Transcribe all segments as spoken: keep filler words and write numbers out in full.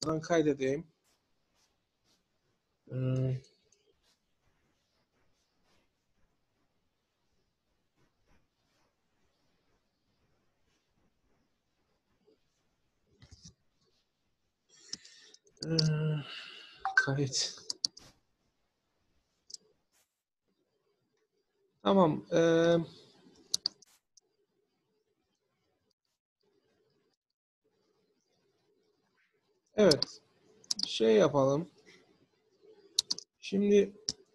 Buradan kaydedeyim. Hmm. Ee, kayıt. Tamam. Ee, evet. Şey yapalım. Şimdi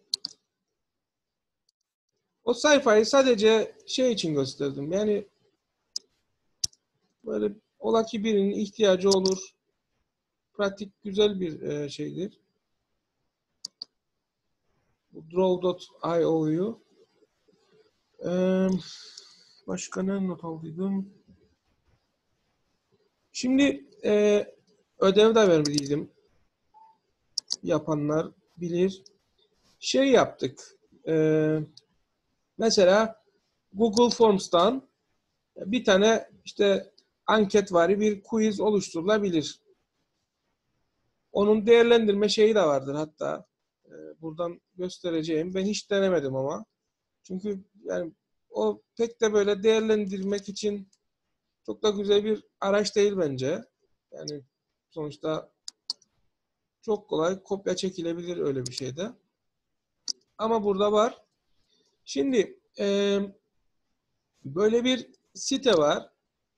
o sayfayı sadece şey için gösterdim. Yani böyle ola ki birinin ihtiyacı olur. Pratik, güzel bir e, şeydir. Bu draw nokta io'yu. Ee, başka ne not aldıydım? Şimdi e, ödev de vermeliydim. Yapanlar bilir. Şey yaptık. E, mesela Google Forms'tan bir tane işte anketvari bir quiz oluşturulabilir. Onun değerlendirme şeyi de vardır hatta. E, buradan göstereceğim. Ben hiç denemedim ama. Çünkü yani o pek de böyle değerlendirmek için çok da güzel bir araç değil bence. Yani sonuçta çok kolay kopya çekilebilir öyle bir şeyde. Ama burada var. Şimdi e, böyle bir site var.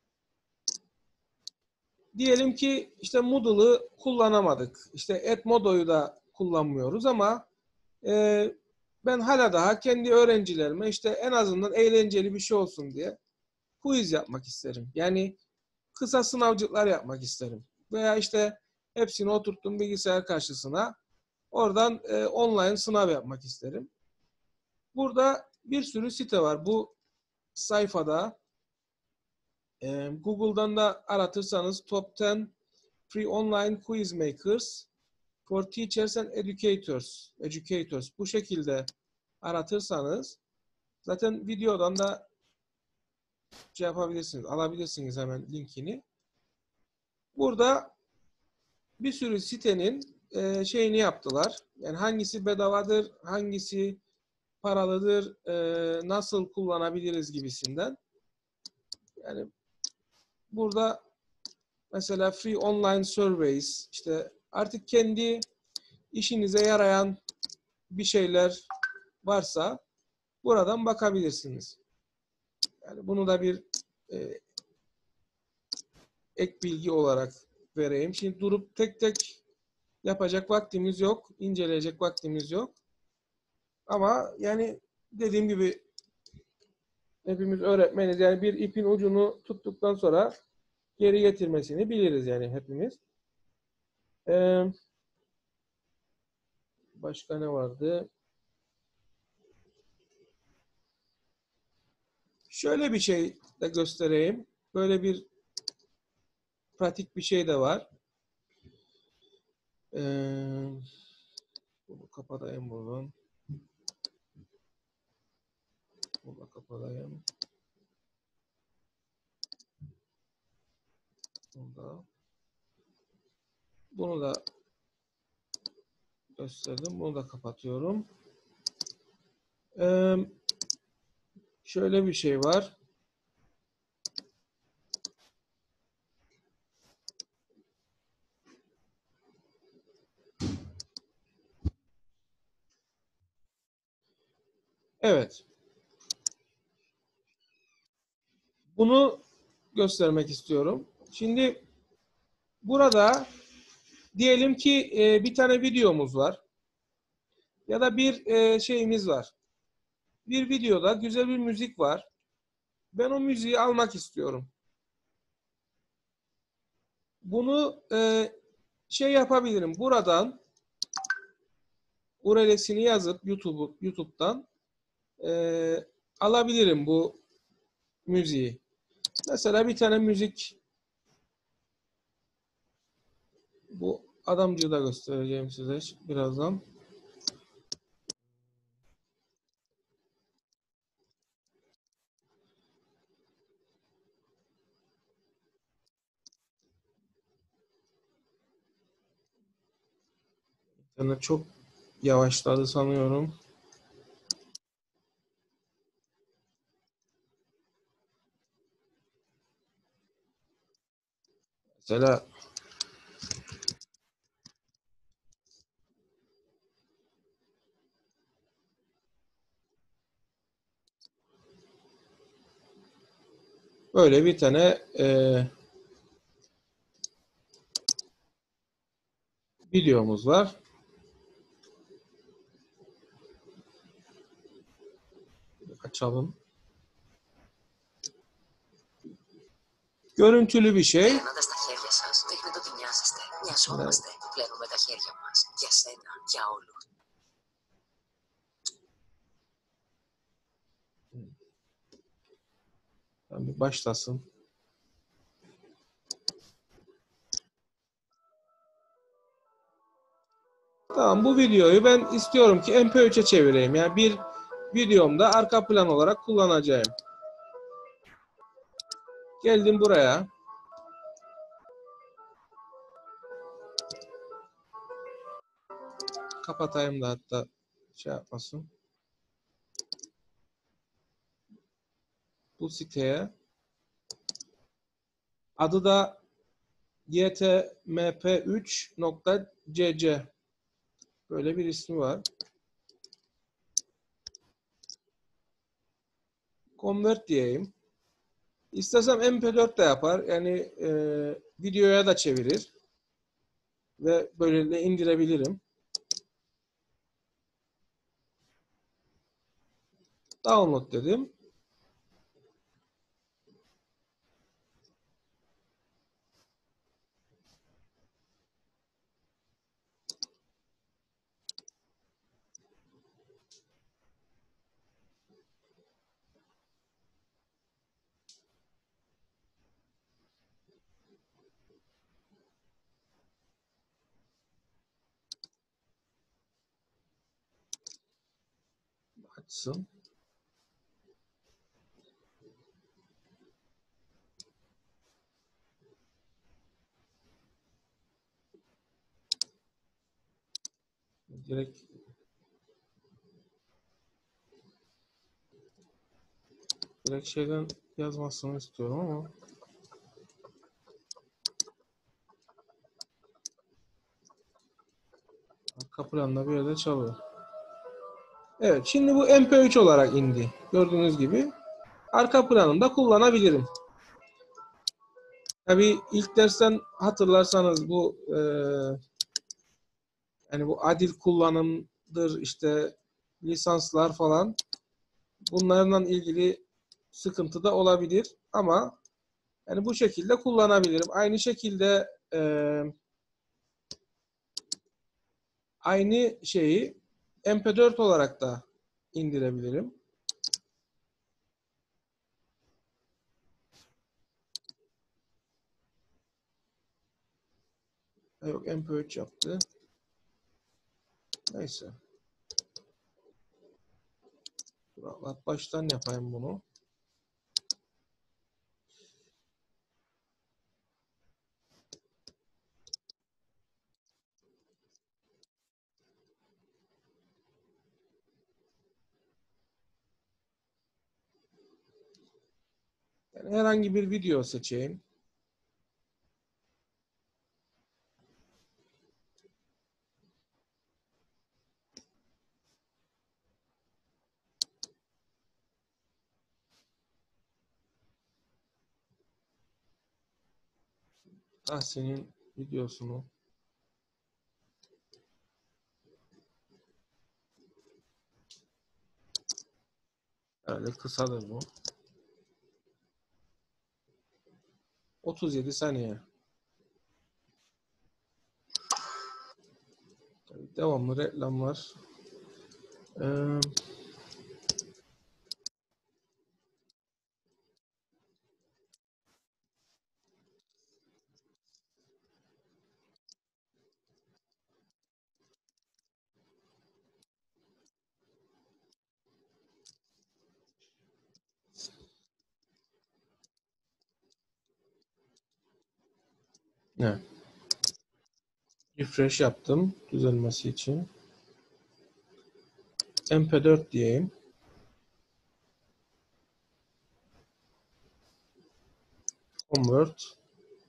Diyelim ki işte Moodle'ı kullanamadık. İşte Edmodo'yu da kullanmıyoruz ama e, ben hala daha kendi öğrencilerime işte en azından eğlenceli bir şey olsun diye quiz yapmak isterim. Yani kısa sınavcıklar yapmak isterim. Veya işte hepsini oturttum bilgisayar karşısına. Oradan e, online sınav yapmak isterim. Burada bir sürü site var. Bu sayfada e, Google'dan da aratırsanız Top on Free Online Quiz Makers for Teachers and Educators, Educators bu şekilde aratırsanız zaten videodan da şey yapabilirsiniz, alabilirsiniz hemen linkini. Burada bir sürü sitenin e, şeyini yaptılar. Yani hangisi bedavadır, hangisi paralıdır, e, nasıl kullanabiliriz gibisinden. Yani burada mesela free online surveys, işte artık kendi işinize yarayan bir şeyler varsa buradan bakabilirsiniz. Yani bunu da bir e, ek bilgi olarak vereyim. Şimdi durup tek tek yapacak vaktimiz yok, inceleyecek vaktimiz yok. Ama yani dediğim gibi hepimiz öğretmeniz. Yani bir ipin ucunu tuttuktan sonra geri getirmesini biliriz yani hepimiz. Ee, başka ne vardı? Şöyle bir şey de göstereyim. Böyle bir pratik bir şey de var. Ee, bunu kapatayım buradan. Bunu kapatayım. Bunu da. Bunu da gösterdim. Bunu da kapatıyorum. Ee, şöyle bir şey var. Evet. Bunu göstermek istiyorum. Şimdi burada diyelim ki e, bir tane videomuz var. Ya da bir e, şeyimiz var. Bir videoda güzel bir müzik var. Ben o müziği almak istiyorum. Bunu e, şey yapabilirim. Buradan U R L'sini yazıp YouTube YouTube'dan e, alabilirim bu müziği. Mesela bir tane müzik, bu adamcığı da göstereceğim size birazdan. Yani çok yavaşladı sanıyorum. Mesela böyle bir tane e, videomuz var. Açalım. Görüntülü bir şey. Bir başlasın. Tamam, bu videoyu ben istiyorum ki M P üç'e çevireyim. Yani bir videomda arka plan olarak kullanacağım. Geldim buraya. Kapatayım da hatta şey yapmasın. Bu siteye. Adı da y t m p üç nokta c c. Böyle bir ismi var. Convert diyeyim. İstesem M P dört de yapar. Yani e, videoya da çevirir. Ve böylelikle indirebilirim. Download dedim. Açsın. Direkt direkt şeyden yazmasını istiyorum ama arka planda bir yerde çalıyor. Evet, şimdi bu M P üç olarak indi. Gördüğünüz gibi. Arka planında kullanabilirim. Tabii ilk dersten hatırlarsanız bu e, yani bu adil kullanımdır, işte lisanslar falan, bunlarla ilgili sıkıntı da olabilir ama yani bu şekilde kullanabilirim. Aynı şekilde e, aynı şeyi M P dört olarak da indirebilirim. Yok, M P üç yaptı. Neyse. Bak, baştan yapayım bunu. Yani herhangi bir video seçeyim. Tahsin'in videosunu. Öyle kısadır bu. otuz yedi saniye. Devamlı reklam var. Ee, evet. Refresh yaptım düzelmesi için. M P dört diyeyim. Convert.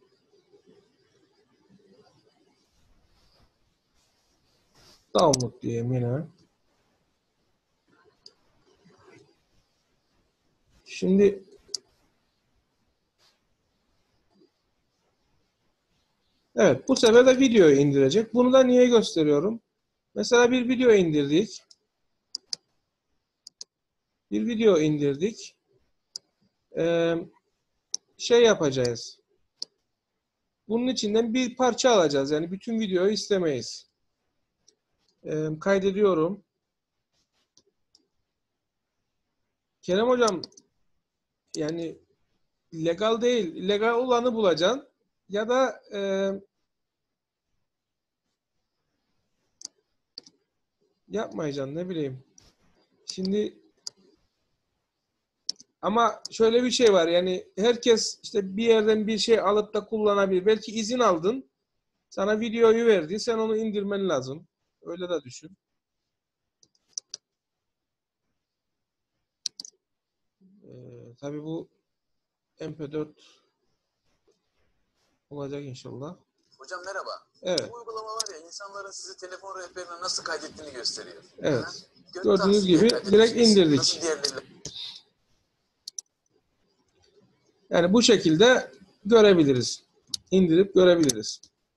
Download diyeyim yine. Şimdi evet, bu sefer de videoyu indirecek. Bunu da niye gösteriyorum? Mesela bir video indirdik. Bir video indirdik. Ee, şey yapacağız. Bunun içinden bir parça alacağız. Yani bütün videoyu istemeyiz. Ee, kaydediyorum. Kerem hocam, yani legal değil. Legal olanı bulacaksın. Ya da e, yapmayacaksın, ne bileyim. Şimdi ama şöyle bir şey var, yani herkes işte bir yerden bir şey alıp da kullanabilir. Belki izin aldın. Sana videoyu verdi. Sen onu indirmen lazım. Öyle de düşün. Ee, tabii bu M P dört olacak inşallah. Hocam merhaba. Evet. Bu uygulama var ya, insanların sizi telefon rehberine nasıl kaydettiğini gösteriyor. Evet. Gö- Gördüğünüz gibi direkt kaydedeceğiz. indirdik. Nasıl diğerleriyle? Yani bu şekilde görebiliriz. İndirip görebiliriz.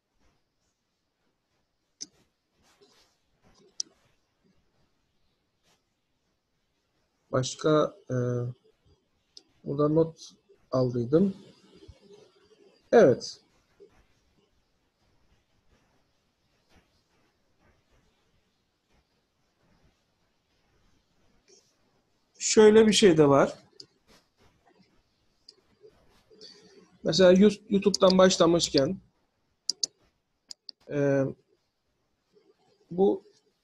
Başka e, burada not aldıydım. Evet. Şöyle bir şey de var. Mesela YouTube'dan başlamışken e, bu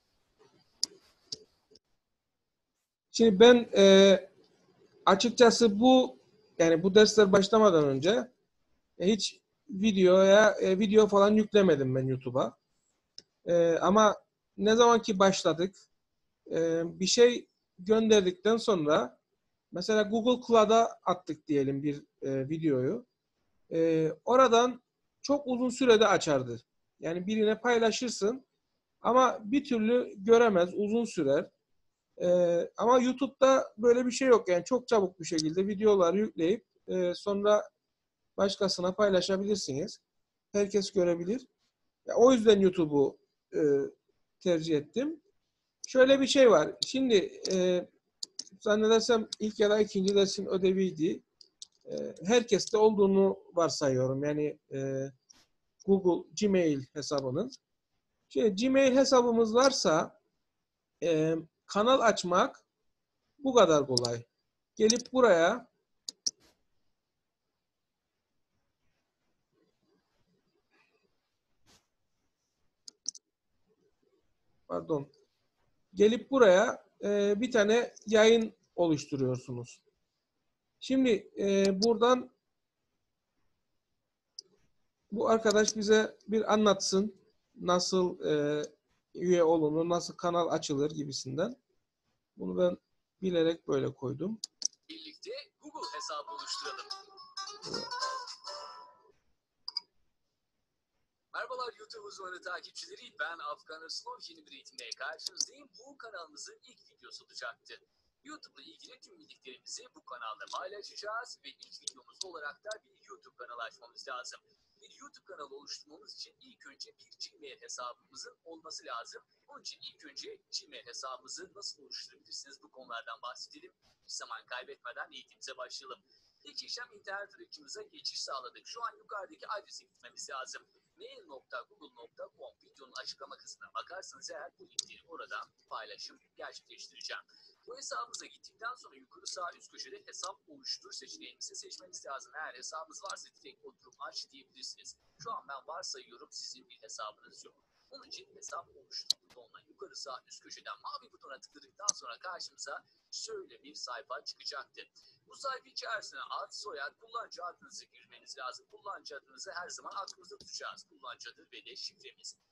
şimdi ben e, açıkçası bu yani bu dersler başlamadan önce e, hiç videoya e, video falan yüklemedim ben YouTube'a. E, ama ne zaman ki başladık e, bir şey gönderdikten sonra mesela Google Cloud'a attık diyelim bir e, videoyu. E, oradan çok uzun sürede açardı. Yani birine paylaşırsın ama bir türlü göremez, uzun sürer. Ee, ama YouTube'da böyle bir şey yok. Yani çok çabuk bir şekilde videoları yükleyip e, sonra başkasına paylaşabilirsiniz. Herkes görebilir. Ya, o yüzden YouTube'u e, tercih ettim. Şöyle bir şey var. Şimdi e, zannedersem ilk ya da ikinci dersin ödeviydi. E, herkeste olduğunu varsayıyorum. Yani e, Google Gmail hesabının. Şimdi Gmail hesabımız varsa e, kanal açmak bu kadar kolay. Gelip buraya pardon gelip buraya e, bir tane yayın oluşturuyorsunuz. Şimdi e, buradan bu arkadaş bize bir anlatsın nasıl e, üye olunur, nasıl kanal açılır gibisinden. Bunu ben bilerek böyle koydum. Birlikte Google hesabı oluşturalım. Merhabalar YouTube uzmanı takipçileri, ben Afgan Aslov, yeni bir eğitimle karşınızdayım. Bu kanalımızın ilk videosu olacaktı. YouTube'la ilgili tüm bildiklerimizi bu kanalda paylaşacağız ve ilk videomuz olarak da bir YouTube kanalı açmamız lazım. Bir YouTube kanalı oluşturmamız için ilk önce bir Gmail hesabımızın olması lazım. Onun için ilk önce Gmail hesabımızı nasıl oluşturabilirsiniz, bu konulardan bahsedelim. Hiç zaman kaybetmeden eğitimimize başlayalım. İlk işlem internet arayüzümüze geçiş sağladık. Şu an yukarıdaki adrese gitmemiz lazım. mail nokta google nokta com videonun açıklama kısmına bakarsanız eğer bu linkleri oradan paylaşım gerçekleştireceğim. Bu hesabımıza gittikten sonra yukarı sağ üst köşede hesap oluştur seçeneğimizi seçmeniz lazım. Eğer hesabınız varsa direkt oturup aç diyebilirsiniz. Şu an ben varsayıyorum sizin bir hesabınız yok. Onun için hesap oluştur butonuna yukarı sağ üst köşeden mavi butona tıkladıktan sonra karşımıza şöyle bir sayfa çıkacaktır. Bu sayfa içerisine ad, soyad, kullanıcı adınızı girmeniz lazım. Kullanıcı adınızı her zaman aklımızda tutacağız. Kullanıcı adı ve de şifremiz.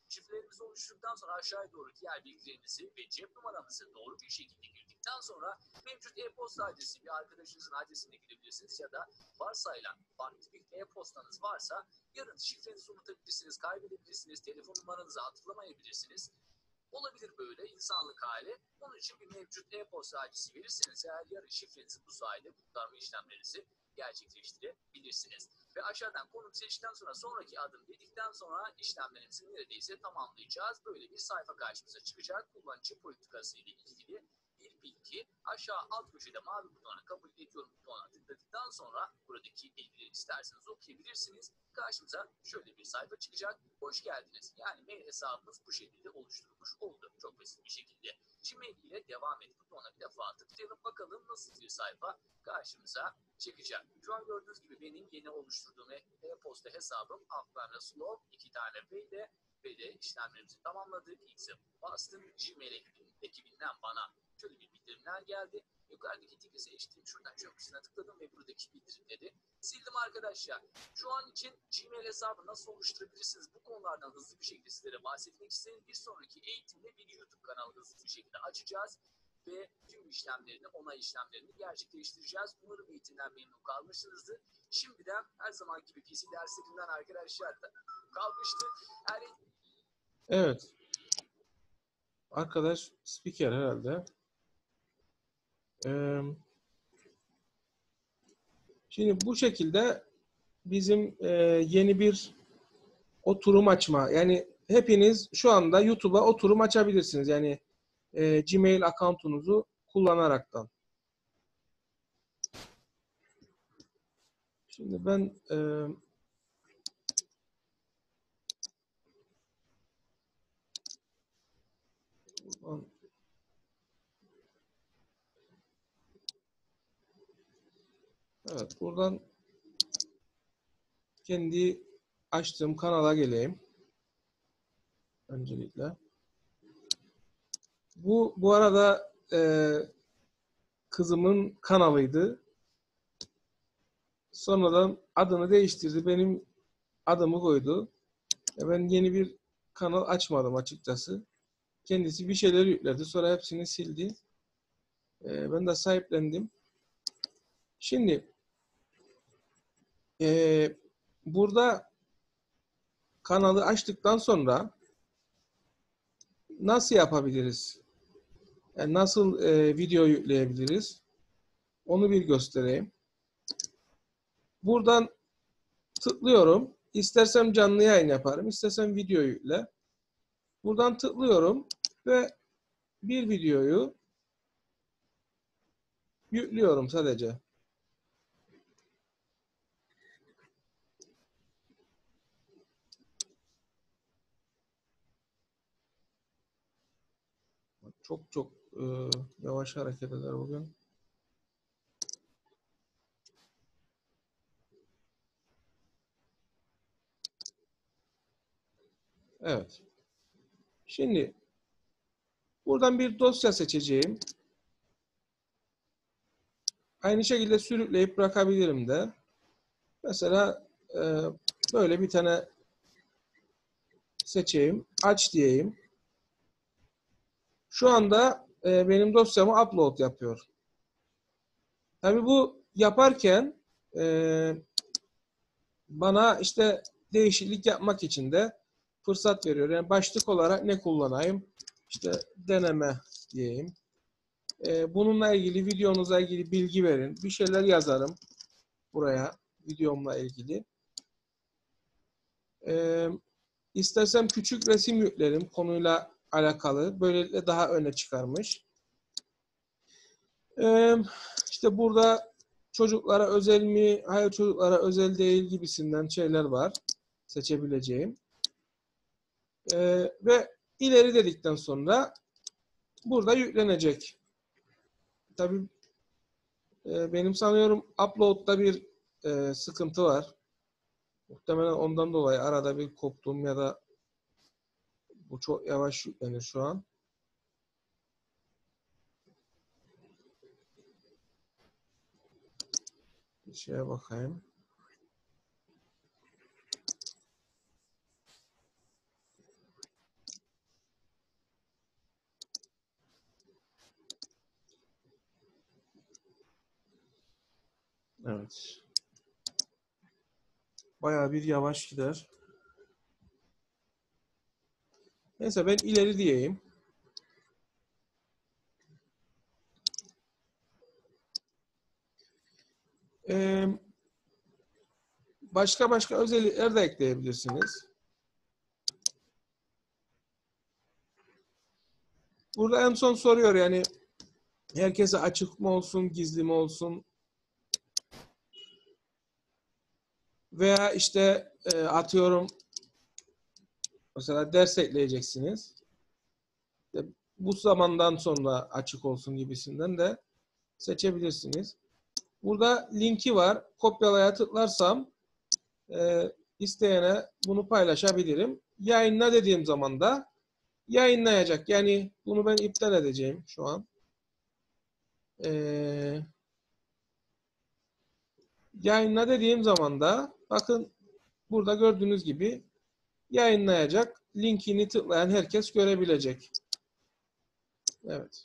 Şifrelerimizi oluşturduktan sonra aşağıya doğru diğer bilgilerimizi ve cep numaramızı doğru bir şekilde girdikten sonra mevcut e-posta adresi bir arkadaşınızın adresine girebilirsiniz ya da varsayılan farklı bir e-postanız varsa yarın şifrenizi unutabilirsiniz, kaybedebilirsiniz, telefon numaranızı hatırlamayabilirsiniz. Olabilir böyle insanlık hali. Onun için bir mevcut e-posta adresi verirseniz eğer yarın şifrenizi bu sayede kurtarma işlemlerinizi gerçekleştirebilirsiniz. Ve aşağıdan konum seçtikten sonra sonraki adım dedikten sonra işlemlerimizi neredeyse tamamlayacağız. Böyle bir sayfa karşımıza çıkacak. Kullanıcı politikası ile ilgili bir bilgi. Aşağı alt köşede mavi butona kabul ediyorum butonuna tıkladıktan sonra buradaki bilgileri isterseniz okuyabilirsiniz. Karşımıza şöyle bir sayfa çıkacak. Hoş geldiniz. Yani mail hesabımız bu şekilde oluşturulmuş oldu. Çok basit bir şekilde. Gmail ile devam et butonuna bir defa tıklayalım. Bakalım nasıl bir sayfa karşımıza çıkacak. Şu an gördüğünüz gibi benim yeni oluşturduğum e-posta hesabım Afgan Rasulov iki tane V ile ve de işlemlerimizi tamamladık. X'e bastım. Gmail ekibinden bana şöyle bir bildirimler geldi. Yukarıdaki tiki seçtim. Şuradan köprüsüne tıkladım ve buradaki bildirimleri sildim arkadaşlar. Şu an için Gmail hesabı nasıl oluşturabilirsiniz? Bu konulardan hızlı bir şekilde sizlere bahsetmek istedim. Bir sonraki eğitimde bir YouTube kanalı hızlı bir şekilde açacağız. Ve tüm işlemlerini, onay işlemlerini gerçekleştireceğiz. Umarım eğitimden memnun kalmışsınızdır. Şimdiden her zaman gibi P C derslerinden arkadaşlar da kalmıştı. Yani... Evet. Arkadaş spiker herhalde. Ee, şimdi bu şekilde bizim e, yeni bir oturum açma. Yani hepiniz şu anda YouTube'a oturum açabilirsiniz. Yani e, Gmail account'unuzu kullanaraktan. Şimdi ben e, evet buradan kendi açtığım kanala geleyim. Öncelikle. Bu bu arada e, kızımın kanalıydı. Sonradan adını değiştirdi. Benim adımı koydu. E, ben yeni bir kanal açmadım açıkçası. Kendisi bir şeyler yükledi. Sonra hepsini sildi. E, ben de sahiplendim. Şimdi e, burada kanalı açtıktan sonra nasıl yapabiliriz? Yani nasıl e, video yükleyebiliriz? Onu bir göstereyim. Buradan tıklıyorum. İstersem canlı yayın yaparım. İstersem video yükle. Buradan tıklıyorum ve bir videoyu yüklüyorum sadece. Çok çok e, yavaş hareket eder bugün. Evet. Şimdi buradan bir dosya seçeceğim. Aynı şekilde sürükleyip bırakabilirim de. Mesela e, böyle bir tane seçeyim. Aç diyeyim. Şu anda e, benim dosyamı upload yapıyor. Tabii bu yaparken e, bana işte değişiklik yapmak için de fırsat veriyor. Yani başlık olarak ne kullanayım? İşte deneme diyeyim. Ee, bununla ilgili, videonuzla ilgili bilgi verin. Bir şeyler yazarım buraya, videomla ilgili. Ee, istersem küçük resim yüklerim konuyla alakalı. Böylelikle daha öne çıkarmış. Ee, işte burada çocuklara özel mi, hayır çocuklara özel değil gibisinden şeyler var seçebileceğim. Ee, ve ileri dedikten sonra burada yüklenecek. Tabii e, benim sanıyorum upload'da bir e, sıkıntı var. Muhtemelen ondan dolayı arada bir koptum ya da bu çok yavaş yüklenir şu an. Bir şeye bakayım. Evet. Bayağı bir yavaş gider. Neyse ben ileri diyeyim. Ee, başka başka özellikler de ekleyebilirsiniz. Burada en son soruyor yani herkese açık mı olsun, gizli mi olsun? Veya işte e, atıyorum mesela ders ekleyeceksiniz. İşte bu zamandan sonra açık olsun gibisinden de seçebilirsiniz. Burada linki var. Kopyalaya tıklarsam e, isteyene bunu paylaşabilirim. Yayınla dediğim zaman da yayınlayacak. Yani bunu ben iptal edeceğim şu an. Ee, yayınla dediğim zaman da bakın burada gördüğünüz gibi yayınlayacak. Linkini tıklayan herkes görebilecek. Evet.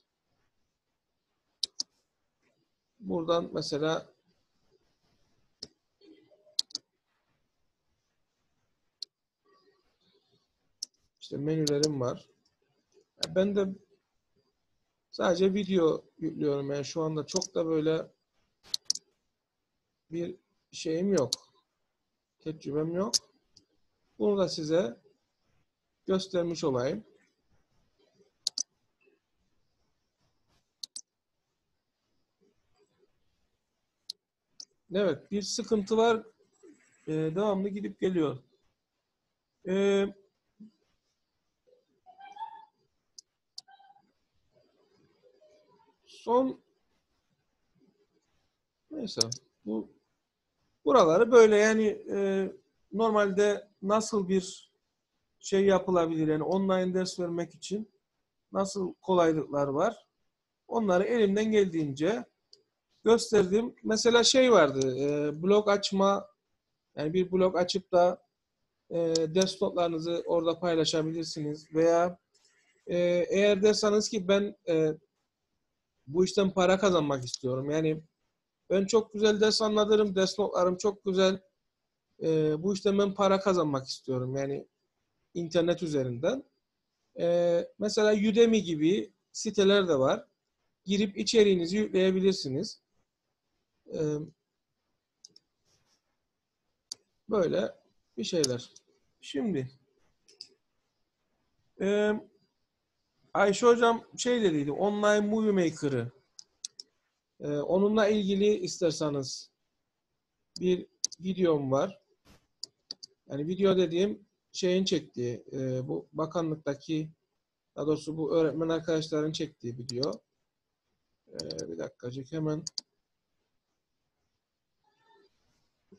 Buradan mesela işte menülerim var. Ben de sadece video yüklüyorum. Yani şu anda çok da böyle bir şeyim yok. Tecrübem yok. Bunu da size göstermiş olayım. Evet, bir sıkıntı var. Ee, devamlı gidip geliyor. Ee, son neyse bu buraları böyle yani e, normalde nasıl bir şey yapılabilir yani online ders vermek için nasıl kolaylıklar var? Onları elimden geldiğince gösterdim. Mesela şey vardı, e, blog açma, yani bir blog açıp da e, ders notlarınızı orada paylaşabilirsiniz. Veya e, eğer derseniz ki ben e, bu işten para kazanmak istiyorum. Yani ben çok güzel ders anlatırım, ders notlarım çok güzel. E, bu işten ben para kazanmak istiyorum. Yani internet üzerinden. E, mesela Udemy gibi siteler de var. Girip içeriğinizi yükleyebilirsiniz. E, böyle bir şeyler. Şimdi e, Ayşe hocam şey dediydi, online movie maker'ı. E, onunla ilgili isterseniz bir videom var. Yani video dediğim şeyin çektiği, e, bu bakanlıktaki, daha doğrusu bu öğretmen arkadaşların çektiği video. E, bir dakikacık hemen e,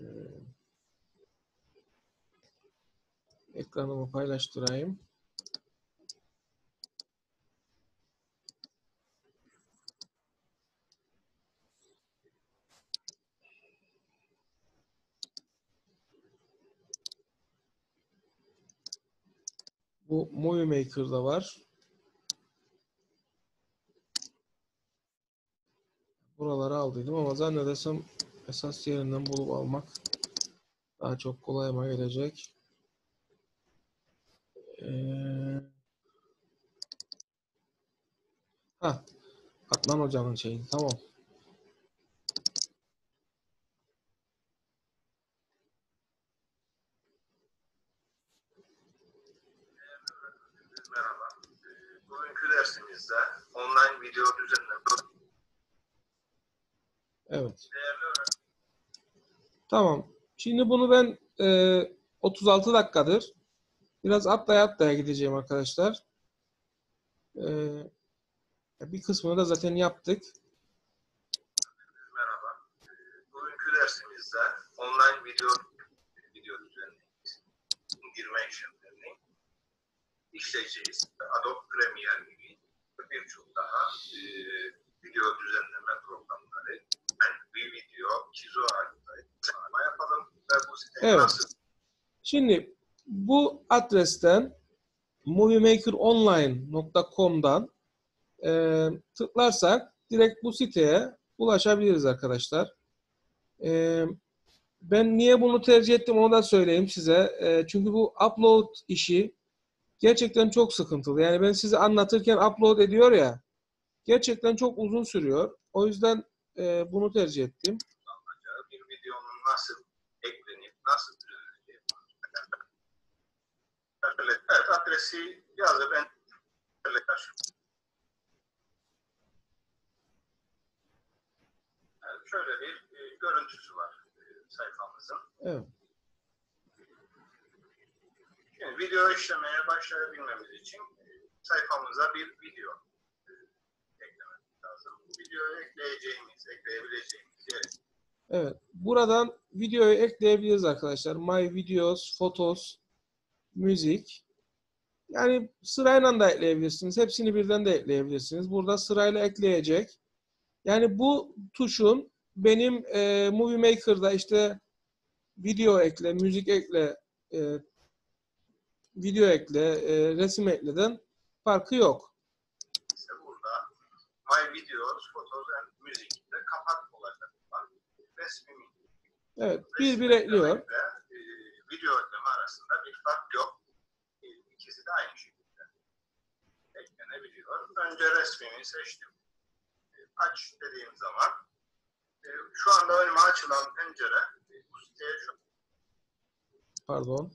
ekranımı paylaştırayım. Bu Movie Maker'da var. Buraları aldıydım ama zannedersem esas yerinden bulup almak daha çok kolayıma gelecek. Ee, ha, Adnan hocamın şeyi. Tamam. Merhaba. Bugünkü dersimizde online video düzenleme. Evet. Tamam. Şimdi bunu ben e, otuz altı dakikadır biraz atlaya atlaya gideceğim arkadaşlar. E, bir kısmını da zaten yaptık. Merhaba. Bugünkü dersimizde online video video düzenlemeyiz. Girme işlemlerini işleyeceğiz. Adobe Premiere gibi birçok daha e, video düzenleme programları. Yani bir video çizo halinde yapalım ve bu siteyi Evet. nasıl? Şimdi bu adresten moviemakeronline nokta com'dan e, tıklarsak direkt bu siteye ulaşabiliriz arkadaşlar. Ee, ben niye bunu tercih ettim onu da söyleyeyim size. Ee, çünkü bu upload işi gerçekten çok sıkıntılı. Yani ben size anlatırken upload ediyor ya, gerçekten çok uzun sürüyor. O yüzden e, bunu tercih ettim. Bir videonun nasıl eklenip nasıl düzenleneceği. Evet, adresi yazıp ben yani şöyle bir e, görüntüsü var e, sayfamızın. Evet. Şimdi video işlemeye başlayabilmemiz için e, sayfamıza bir video e, eklememiz lazım. Bu videoyu ekleyeceğimiz, ekleyebileceğimiz yer. Evet. Buradan videoyu ekleyebiliriz arkadaşlar. My Videos, Photos, Müzik. Yani sırayla da ekleyebilirsiniz. Hepsini birden de ekleyebilirsiniz. Burada sırayla ekleyecek. Yani bu tuşun benim e, Movie Maker'da işte video ekle, müzik ekle, e, video ekle, e, resim ekleden farkı yok. İşte burada My Videos, Photos and Music'te kapak olacak. Resmimi. Evet, bir bir ekliyor. Ve e, video ekleme arasında bir fark yok. E, ikisi de aynı şekilde eklenebiliyor. Önce resmimi seçtim. E, aç dediğim zaman e, şu anda önüme açılan pencere e, bu siteye şu Pardon.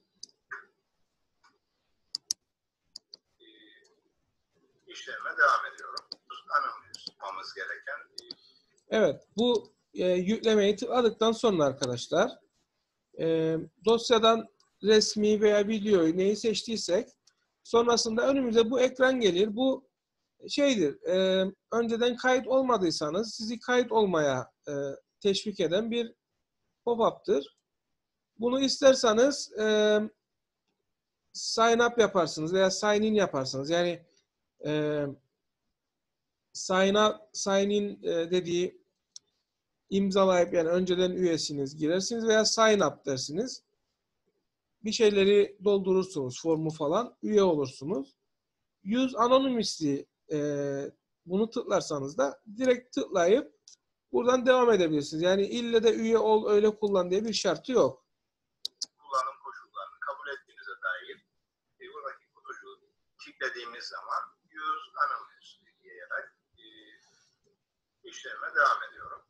e, işleme devam ediyorum. Anlamamız gereken e, Evet, bu e, yüklemeyi tıkladıktan sonra arkadaşlar e, dosyadan resmi veya videoyu neyi seçtiysek sonrasında önümüze bu ekran gelir. Bu şeydir, e, önceden kayıt olmadıysanız sizi kayıt olmaya e, teşvik eden bir pop-up'tır. Bunu isterseniz e, sign up yaparsınız veya sign in yaparsınız. Yani e, sign up, sign in e, dediği imzalayıp yani önceden üyesiniz girersiniz veya sign up dersiniz. Bir şeyleri doldurursunuz, formu falan, üye olursunuz. Use Anonymously e, bunu tıklarsanız da direkt tıklayıp buradan devam edebilirsiniz. Yani ille de üye ol öyle kullan diye bir şartı yok. kullanım koşullarını kabul ettiğinize dair e, buradaki kutucuğu tıkladığımız zaman Use Anonymously diyerek e, işleme devam ediyorum.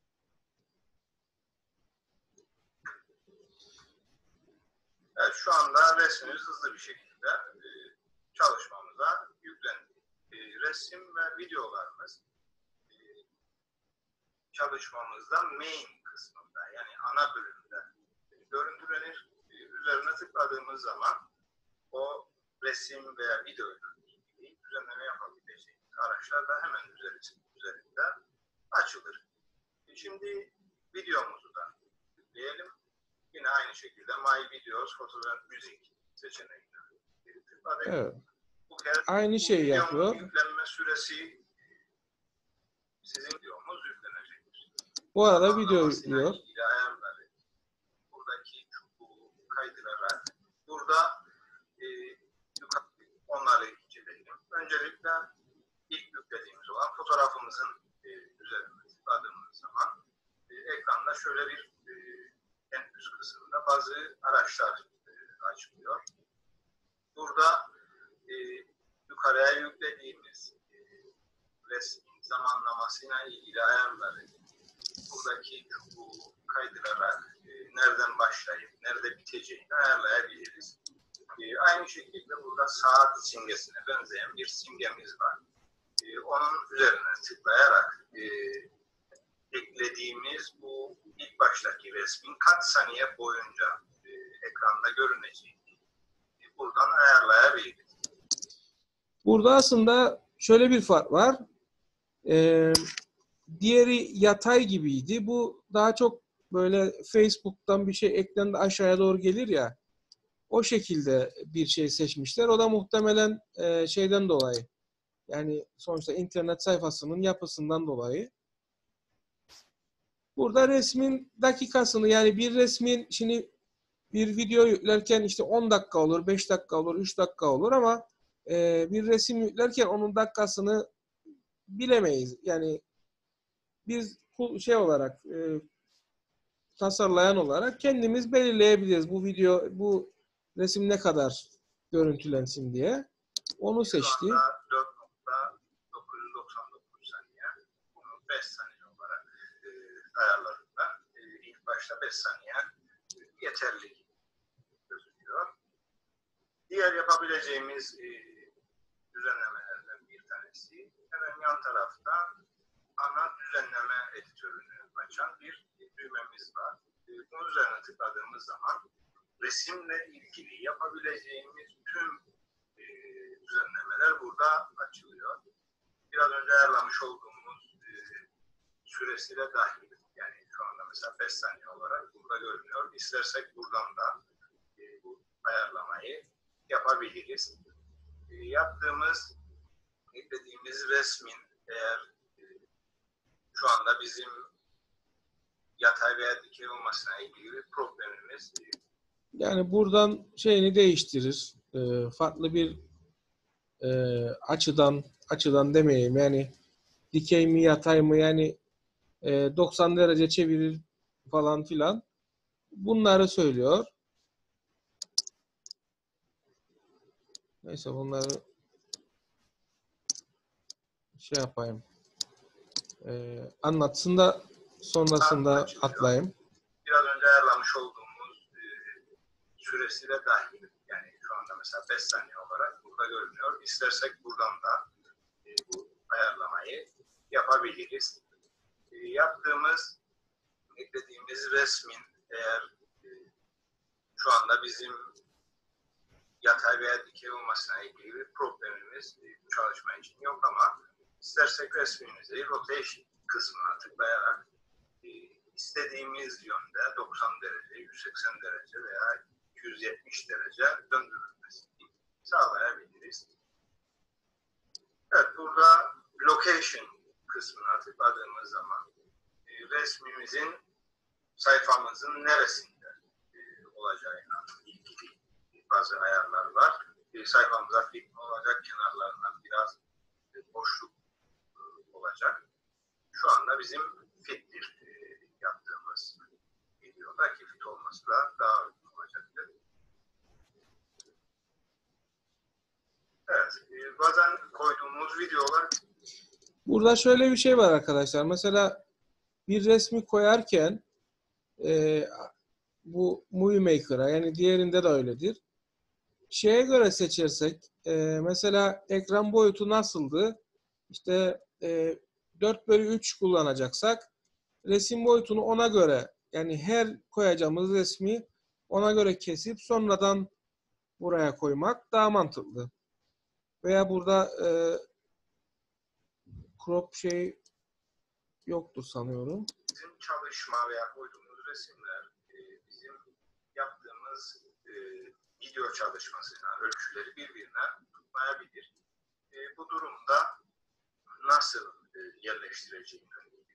Evet, şu anda resmimiz hızlı bir şekilde e, çalışmamıza yüklendi. E, resim ve videolarımız e, çalışmamızda main kısmında yani ana bölümde e, görüntülenir. E, üzerine tıkladığımız zaman o resim veya videoyla ilgili düzenleme yapabileceğimiz araçlar da hemen üzerinde açılır. E, şimdi videomuzu da yükleyelim. Yine aynı şekilde My Videos, Photos and Music seçeneğine tıkladık. Evet. Bu kez Aynı şeyi yapıyor. Yüklenme süresi sizin videomuz yüklenecektir. Bu arada video yüklüyor. Ayarları, buradaki çubuğu kaydırarak burada e, onları inceleyelim. Öncelikle ilk yüklediğimiz olan fotoğrafımızın e, üzerine tıkladığımız zaman e, ekranda şöyle bir e, en üst kısmında bazı araçlar e, açılıyor. Burada e, yukarıya yüklediğimiz e, resmin zamanlamasıyla ilgili ayarları buradaki çubuğu kaydırarak e, nereden başlayıp nerede biteceğini ayarlayabiliriz. E, aynı şekilde burada saat simgesine benzeyen bir simgemiz var. E, onun üzerine tıklayarak e, eklediğimiz bu ilk baştaki resmin kaç saniye boyunca e, ekranda görüneceğini e, buradan ayarlayabiliriz. Burada aslında şöyle bir fark var. Ee, diğeri yatay gibiydi. Bu daha çok böyle Facebook'tan bir şey eklendi aşağıya doğru gelir ya. O şekilde bir şey seçmişler. O da muhtemelen e, şeyden dolayı. Yani sonuçta internet sayfasının yapısından dolayı. Burada resmin dakikasını yani bir resmin şimdi bir video yüklerken işte on dakika olur, beş dakika olur, üç dakika olur ama e, bir resim yüklerken onun dakikasını bilemeyiz. Yani biz şey olarak e, tasarlayan olarak kendimiz belirleyebiliriz. Bu video, bu resim ne kadar görüntülensin diye. Onu seçti. Şu anda dört nokta dokuz yüz doksan dokuz saniye. Bunu beş saniye olarak e, ayarladım ben. E, ilk başta beş saniye yeterli gözüküyor. Diğer yapabileceğimiz e, düzenlemelerden bir tanesi hemen yan tarafta ana düzenleme editörünü açan bir düğmemiz var. E, bunun üzerine tıkladığımız zaman resimle ilgili yapabileceğimiz tüm e, düzenlemeler burada açılıyor. Biraz önce ayarlamış olduğumuz e, süresi de dahil. Yani şu anda mesela beş saniye olarak burada görünüyor. İstersek buradan da e, bu ayarlamayı yapabiliriz. E, yaptığımız, eklediğimiz resmin eğer e, şu anda bizim yatay veya dikey olmasına ilgili bir problemimiz değil. Yani buradan şeyini değiştirir. E, farklı bir e, açıdan açıdan demeyeyim. Yani dikey mi yatay mı, yani e, doksan derece çevirir falan filan. Bunları söylüyor. Neyse bunları şey yapayım. E, anlatsın da sonrasında atlayayım. Biraz önce ayarlamış olduğumuz e, süresi de dahil. Yani şu anda mesela beş saniye olarak burada görünüyor. İstersek buradan da e, bu ayarlamayı yapabiliriz. E, yaptığımız, eklediğimiz resmin eğer e, şu anda bizim yatay veya dikey olmasına ilgili bir problemimiz e, bu çalışma için yok ama istersek resmimizi rotation kısmına tıklayarak e, istediğimiz yönde doksan derece, yüz seksen derece veya iki yüz yetmiş derece döndürülmesini sağlayabiliriz. Evet, burada location kısmına tıkladığımız zaman e, resmimizin sayfamızın neresinde e, olacağına ilgili bazı ayarlar var. E, sayfamıza fit olacak, kenarlarından biraz e, boşluk e, olacak. Şu anda bizim fittir e, yaptığımız videoda ki fit olması da daha uygun olacaktır. Evet, e, bazen koyduğumuz videolar. Burada şöyle bir şey var arkadaşlar. Mesela bir resmi koyarken e, bu Movie Maker'a, yani diğerinde de öyledir. Şeye göre seçersek e, mesela ekran boyutu nasıldı? İşte e, dört bölü üç kullanacaksak resim boyutunu ona göre, yani her koyacağımız resmi ona göre kesip sonradan buraya koymak daha mantıklı. Veya burada e, crop şey yoktur sanıyorum. Bizim çalışma veya koyduğumuz resimler e, bizim yaptığımız e, video çalışmasıyla ölçüleri birbirine tutmayabilir. E, bu durumda nasıl e, yerleştireceğimiz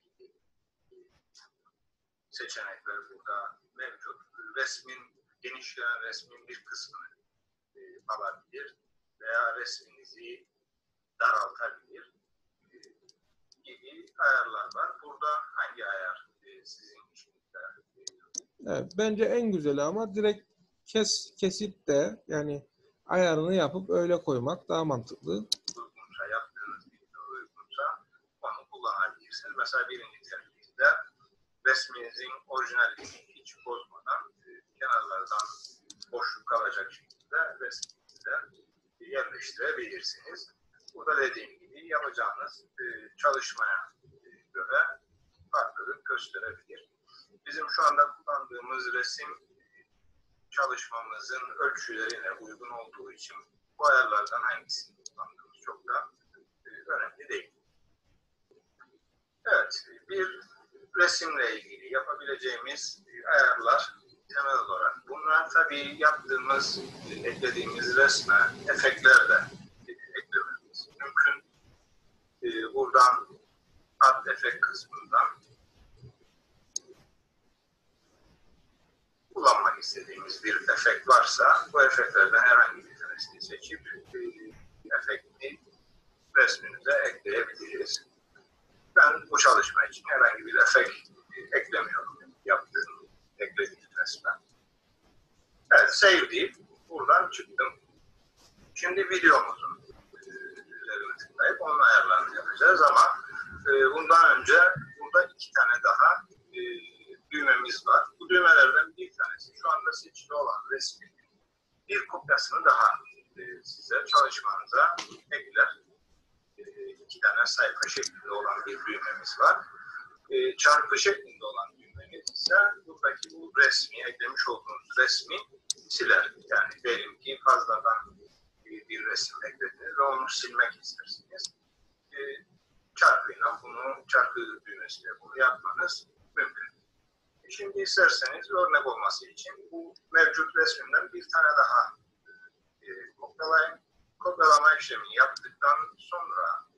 seçenekler burada mevcut. Resmin, genişleyen resmin bir kısmını e, alabilir veya resminizi daraltabilir e, gibi ayarlar var. Burada hangi ayar e, sizin işinizde? Evet, bence en güzeli ama direkt kes kesip de yani ayarını yapıp öyle koymak daha mantıklı. Uygunsa, yaptığınız video uygunsa onu kullanabilirsiniz. Mesela birinci tercihte resminizin orijinalliğini hiç bozmadan e, kenarlardan boşluk kalacak şekilde resminizi yerleştirebilirsiniz. Burada dediğim gibi yapacağınız e, çalışmaya e, göre farklılık gösterebilir. Bizim şu anda kullandığımız resim çalışmamızın ölçülerine uygun olduğu için bu ayarlardan hangisini kullandığımız çok da e, önemli değil. Evet, bir resimle ilgili yapabileceğimiz ayarlar temel olarak bunlar. Tabii yaptığımız, eklediğimiz resme efektler de eklememiz mümkün. E, buradan Add Effect kısmından kullanmak istediğimiz bir efekt varsa bu efektlerden herhangi bir tanesini seçip e, efekti resmimize ekleyebiliriz. Ben bu çalışma için herhangi bir efekt e, eklemiyorum yaptığım ekledik resmen. Evet, save deyip buradan çıktım. Şimdi videomuzun e, üzerine tıklayıp onun ayarlarını yapacağız ama e, bundan önce burada iki tane daha e, düğmemiz var. Bu düğmelerden bir tanesi şu anda seçili olan resmin bir kopyasını daha e, size çalışmanıza ekler. E, iki tane sayfa şeklinde olan bir düğmemiz var. E, çarpı şeklinde olan düğmemiz ise buradaki bu resmi, eklemiş olduğunuz resmi siler. Yani diyelim ki fazladan bir, bir resim eklediniz ve onu silmek istersiniz. E, çarpıyla bunu, çarpı düğmesiyle bunu yapmanız mümkün. E, şimdi isterseniz örnek olması için bu mevcut resmimden bir tane daha e, kopyalayın. Kopyalama işlemini yaptıktan sonra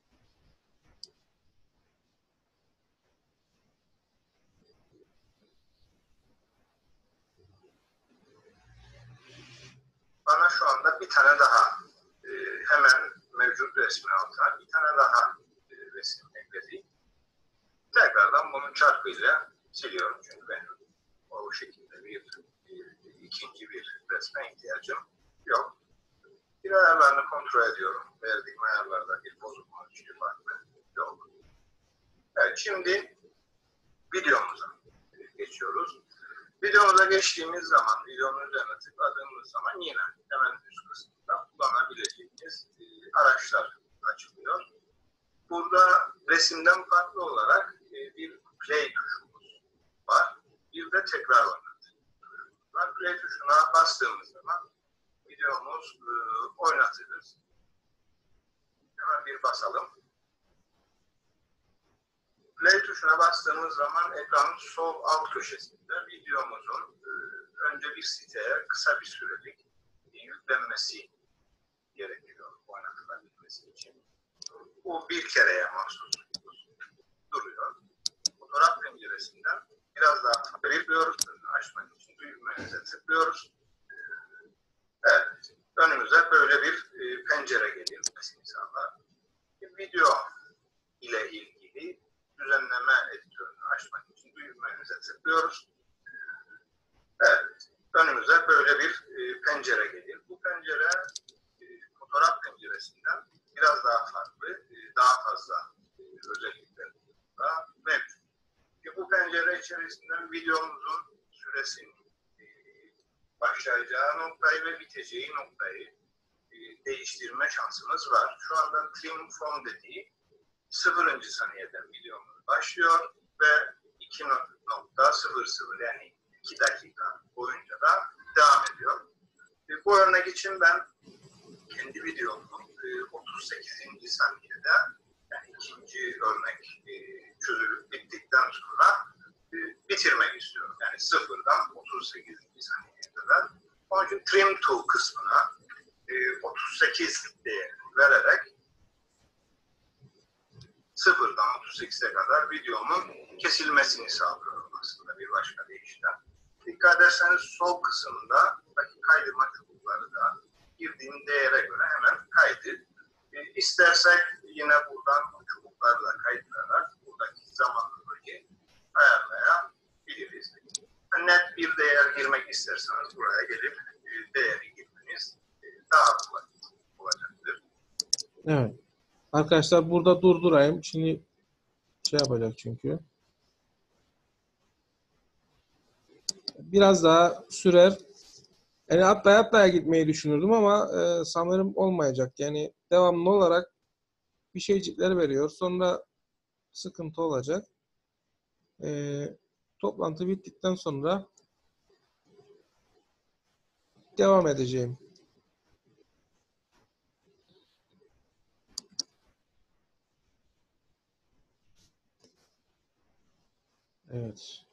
bana şu anda bir tane daha e, hemen mevcut resmin altına bir tane daha e, resim ekleyeyim. Tekrardan bunun çarpıyla siliyorum çünkü benim o şekilde bir, bir ikinci bir resme ihtiyacım yok. Bir ayarlarını kontrol ediyorum. Verdiğim ayarlarda bir bozulma, bir farklı yok. Evet, şimdi videomuza geçiyoruz. Videomuza geçtiğimiz zaman, videonun üzerine tıkladığımız zaman yine hemen üst kısmında kullanabileceğiniz e, araçlar açılıyor. Burada resimden farklı olarak e, bir play tuşumuz var. Bir de tekrar oynat tuşumuz var. Play tuşuna bastığımız zaman videomuz e, oynatırız. Hemen bir basalım. Play tuşuna bastığımız zaman ekranın sol alt köşesinde videomuzun e, önce bir siteye kısa bir sürelik yüklenmesi gerekiyor oynatılabilmesi için. Bu bir kereye mahsus duruyor. Fotoğraf penceresinden biraz daha tıklıyoruz. Açmak için düğmemize tıklıyoruz. Evet. Önümüze böyle bir e, pencere geliyor. Mesela bir video ile ilgili düzenleme editörünü açmak için düğmemize tıklıyoruz. Evet. Önümüze böyle bir e, pencere geliyor. Bu pencere e, fotoğraf penceresinden biraz daha farklı, e, daha fazla e, özellikler da mevcut. E, bu pencere içerisinde videomuzun süresini, e, başlayacağı noktayı ve biteceği noktayı e, değiştirme şansımız var. Şu anda trim from dediği sıfırıncı saniyeden videomuz başlıyor ve iki nokta sıfır sıfır yani iki dakika boyunca da devam ediyor. E, bu örnek için ben kendi videomun e, otuz sekizinci saniyede yani ikinci örnek e, çözülüp bittikten sonra e, bitirmek istiyorum. Yani sıfırdan otuz sekizinci saniyeye kadar. Onun için trim to kısmına e, otuz sekiz değerini vererek sıfırdan otuz sekize kadar videomun kesilmesini sağlıyorum aslında bir başka deyişle. Dikkat ederseniz sol kısımda kaydırma çubukları da girdiğim değere göre hemen kaydı. E, istersek yine buradan bu çubuklarla kaydırarak buradaki zamanlamayı ayarlayabiliriz. Net bir değer girmek isterseniz buraya gelip e, değeri girmeniz e, daha kolay olacaktır. Evet. Arkadaşlar burada durdurayım. Şimdi şey yapacak çünkü. Biraz daha sürer. Yani atlaya atlaya gitmeyi düşünürdüm ama e, sanırım olmayacak. Yani devamlı olarak bir şeycikler veriyor. Sonra sıkıntı olacak. E, toplantı bittikten sonra devam edeceğim. Evet.